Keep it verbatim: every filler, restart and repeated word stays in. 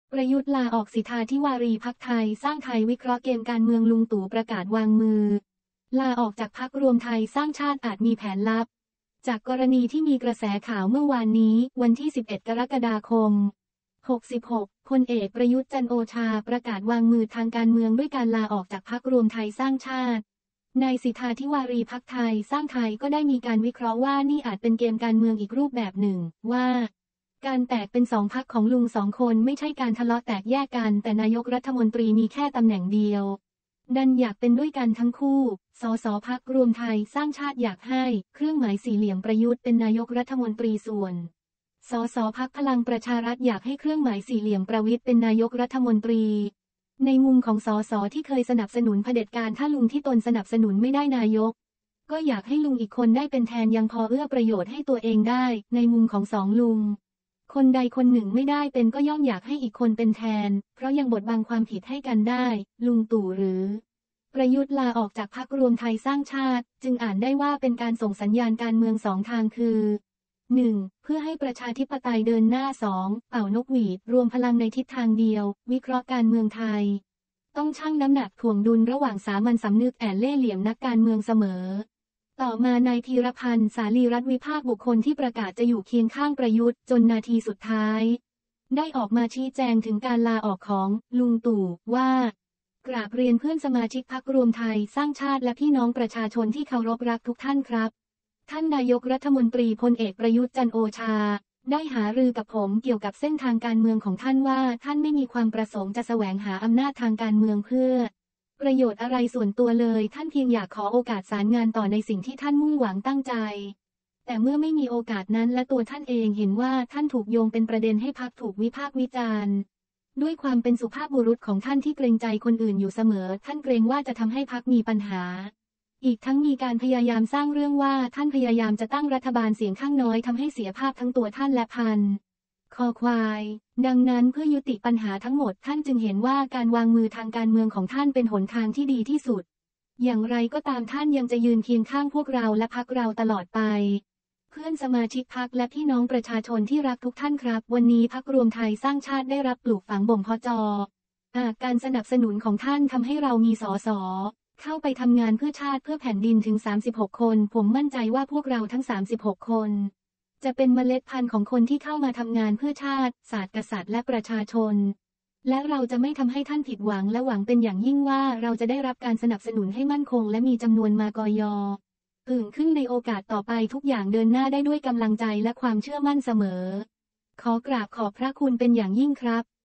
ประยุทธ์ลาออกสิทธาธิวารีพรรคไทยสร้างไทยวิเคราะห์เกมการเมืองลุงตู่ประกาศวางมือลาออกจากพรรครวมไทยสร้างชาติอาจมีแผนลับจากกรณีที่มีกระแสข่าวเมื่อวานนี้วันที่สิบเอ็ดกรกฎาคมหกสิบหกพลเอกประยุทธ์จันทร์โอชาประกาศวางมือทางการเมืองด้วยการลาออกจากพรรครวมไทยสร้างชาตินายสิทธาธิวารีพรรคไทยสร้างไทยก็ได้มีการวิเคราะห์ว่านี่อาจเป็นเกมการเมืองอีกรูปแบบหนึ่งว่าการแตกเป็นสองพรรคของลุงสองคนไม่ใช่การทะเลาะแตกแยกกันแต่นายกรัฐมนตรีมีแค่ตำแหน่งเดียวดันอยากเป็นด้วยกันทั้งคู่สสพรรครวมไทยสร้างชาติอยากให้เครื่องหมายสี่เหลี่ยมประยุทธ์เป็นนายกรัฐมนตรีส่วนสสพรรคพลังประชารัฐอยากให้เครื่องหมายสี่เหลี่ยมประวิตรเป็นนายกรัฐมนตรีในมุมของสสที่เคยสนับสนุนเผด็จการถ้าลุงที่ตนสนับสนุนไม่ได้นายกก็อยากให้ลุงอีกคนได้เป็นแทนยังพอเอื้อประโยชน์ให้ตัวเองได้ในมุมของสองลุงคนใดคนหนึ่งไม่ได้เป็นก็ย่อมอยากให้อีกคนเป็นแทนเพราะยังบดบังความผิดให้กันได้ลุงตู่หรือประยุทธ์ลาออกจากพรรครวมไทยสร้างชาติจึงอ่านได้ว่าเป็นการส่งสัญญาณการเมืองสองทางคือหนึ่งเพื่อให้ประชาธิปไตยเดินหน้าสองเป่านกหวีดรวมพลังในทิศทางเดียววิเคราะห์การเมืองไทยต้องชั่งน้ำหนักถ่วงดุลระหว่างสามัญสำนึกแอนเล่เหลี่ยมนักการเมืองเสมอต่อมานายธีรพันธ์สาลีรัฐวิภาคบุคคลที่ประกาศจะอยู่เคียงข้างประยุทธ์จนนาทีสุดท้ายได้ออกมาชี้แจงถึงการลาออกของลุงตู่ว่ากราบเรียนเพื่อนสมาชิกพรรครวมไทยสร้างชาติและพี่น้องประชาชนที่เคารพรักทุกท่านครับท่านนายกรัฐมนตรีพลเอกประยุทธ์จันทร์โอชาได้หารือกับผมเกี่ยวกับเส้นทางการเมืองของท่านว่าท่านไม่มีความประสงค์จะแสวงหาอำนาจทางการเมืองเพื่อประโยชน์อะไรส่วนตัวเลยท่านเพียงอยากขอโอกาสสารงานต่อในสิ่งที่ท่านมุ่งหวังตั้งใจแต่เมื่อไม่มีโอกาสนั้นและตัวท่านเองเห็นว่าท่านถูกโยงเป็นประเด็นให้พรรคถูกวิพากษ์วิจารณ์ด้วยความเป็นสุภาพบุรุษของท่านที่เกรงใจคนอื่นอยู่เสมอท่านเกรงว่าจะทำให้พรรคมีปัญหาอีกทั้งมีการพยายามสร้างเรื่องว่าท่านพยายามจะตั้งรัฐบาลเสียงข้างน้อยทำให้เสียภาพทั้งตัวท่านและพันคอควายดังนั้นเพื่อยุติปัญหาทั้งหมดท่านจึงเห็นว่าการวางมือทางการเมืองของท่านเป็นหนทางที่ดีที่สุดอย่างไรก็ตามท่านยังจะยืนเคียงข้างพวกเราและพรรคเราตลอดไปเพื่อนสมาชิกพรรคและพี่น้องประชาชนที่รักทุกท่านครับวันนี้พรรครวมไทยสร้างชาติได้รับปลูกฝังบ่มเพาะจออาการสนับสนุนของท่านทำให้เรามีสสเข้าไปทำงานเพื่อชาติเพื่อแผ่นดินถึงสามสิบหกคนผมมั่นใจว่าพวกเราทั้งสามสิบหกคนจะเป็นเมล็ดพันธุ์ของคนที่เข้ามาทำงานเพื่อชาติศาสตร์กษัตริย์และประชาชนและเราจะไม่ทำให้ท่านผิดหวังและหวังเป็นอย่างยิ่งว่าเราจะได้รับการสนับสนุนให้มั่นคงและมีจำนวนมากยอื่นขึ้นในโอกาสต่อไปทุกอย่างเดินหน้าได้ด้วยกำลังใจและความเชื่อมั่นเสมอขอกราบขอบพระคุณเป็นอย่างยิ่งครับ